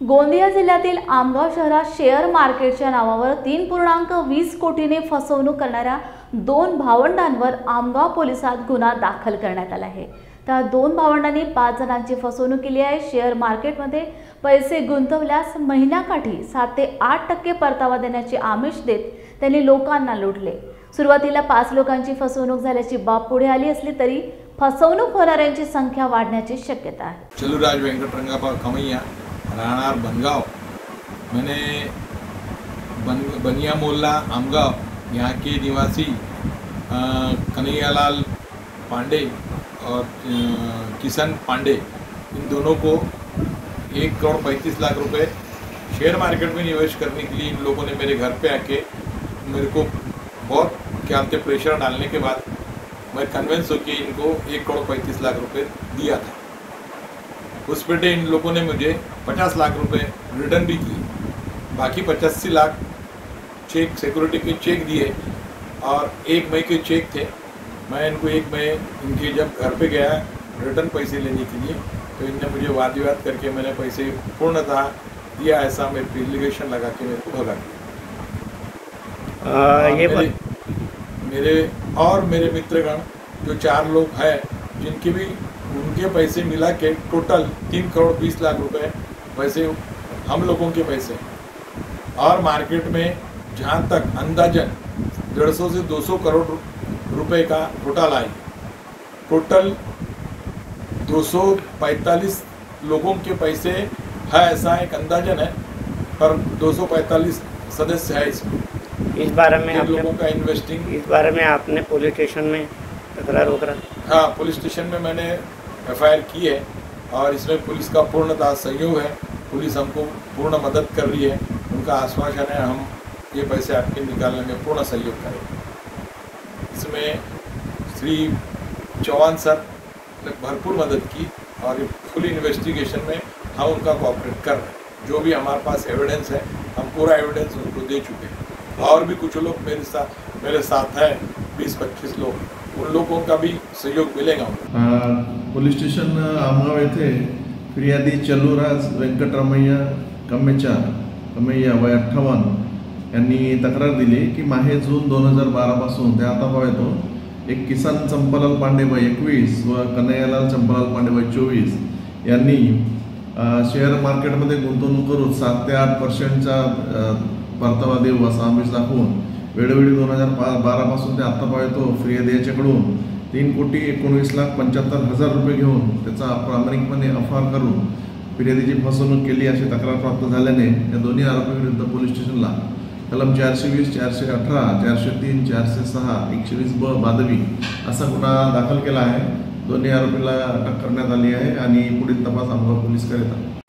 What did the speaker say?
गोंदिया जिल्ह्यातील आमगाव शहरात शेअर मार्केटच्या नावावर 3.20 कोटीने फसवणूक करणाऱ्या 2 भावंडांवर आमगाव पोलिसात गुन्हा दाखल करण्यात आला आहे। त्या 2 भावंडांनी 5 जणांची फसवणूक केली आहे। शेअर मार्केटमध्ये पैसे गुंतवल्यास महिन्याकाठी 7 ते 8% परतावा देण्याचे आमिष देत त्यांनी लोकांना लुटले। सुरुवातीला 5 लोकांची फसवणूक झाल्याची बाब पुढे आली असली तरी फसवणूक होणाऱ्यांची संख्या वाढण्याची शक्यता आहे। चलुराज वेंकटरंगाप्पा कमैया राहणार बनगांव। मैंने बनिया मोहल्ला आमगांव यहाँ के निवासी कन्हैयालाल पांडे और किशन पांडे इन दोनों को 1,35,00,000 रुपए शेयर मार्केट में निवेश करने के लिए इन लोगों ने मेरे घर पे आके मेरे को बहुत क्या बोलते प्रेशर डालने के बाद मैं कन्विंस होकर इनको 1,35,00,000 रुपए दिया था। उस पे इन लोगों ने मुझे 50 लाख रुपए रिटर्न भी किए। बाकी 85 लाख चेक सिक्योरिटी के चेक दिए और 1 मई के चेक थे। मैं इनको 1 मई इनके जब घर पे गया रिटर्न पैसे लेने के लिए तो इनने मुझे वाद विवाद करके मैंने पैसे पूर्णतः दिया, ऐसा मेरे पे एलिगेशन लगा के मेरे को भगा दिया। मेरे मित्रगण जो 4 लोग हैं जिनके भी उनके पैसे मिला के टोटल 3,20,00,000 रुपए पैसे हम लोगों के पैसे और मार्केट में जहाँ तक अंदाजन 150 से 200 करोड़ रुपए का घोटाला आई। टोटल 245 लोगों के पैसे है, ऐसा एक अंदाजन है, पर 245 सदस्य है इसमें। इस बारे में आप लोगों का इन्वेस्टिंग, इस बारे में आपने पुलिस स्टेशन में तकरार वगैरह? हाँ, पुलिस स्टेशन में मैंने FIR की है और इसमें पुलिस का पूर्णतः सहयोग है। पुलिस हमको पूर्ण मदद कर रही है। उनका आश्वासन है हम ये पैसे आपके निकालने में पूर्ण सहयोग करेंगे। इसमें श्री चौहान सर ने भरपूर मदद की और फुल इन्वेस्टिगेशन में हम उनका कोऑपरेट कर रहे हैं। जो भी हमारे पास एविडेंस है हम पूरा एविडेंस उनको दे चुके हैं। और भी कुछ लोग मेरे साथ हैं, 20-25 लोग, उन लोगों का भी सहयोग मिलेगा। पोलीस स्टेशन आमगाव येथे फिर्यादी चलुराज वेंकटरमैया कमैया वय 58 यांनी तक्रार दिली की माहे जून 2012 पासून ते आतापर्यंत एक किसन चंपालाल पांडे वय 21 व कन्हैयालाल चंपालाल पांडे वय 24 यांनी शेअर मार्केटमध्ये गुंतवणूक करून 7 ते 8% परतावा देऊ असा आमिष दाखवून वेळोवेळी 2012 पासून ते आतापर्यंत फिर्यादी याच्याकडून 3,19,75,000 रुपये घेऊन त्याचा प्रामाणिकपणे अफार करून फिर्यादीची फसवणूक केली अशी तक्रार प्राप्त झाल्याने या दोन्ही आरोपींविरुद्ध पोलीस स्टेशनला कलम 420, 418, 403, 406, 120 बादवी असा गुन्हा दाखल केला आहे। दोन्ही आरोपीला अटक करण्यात आली आहे आणि पुढील तपास आमगाव पोलीस करीत आहेत।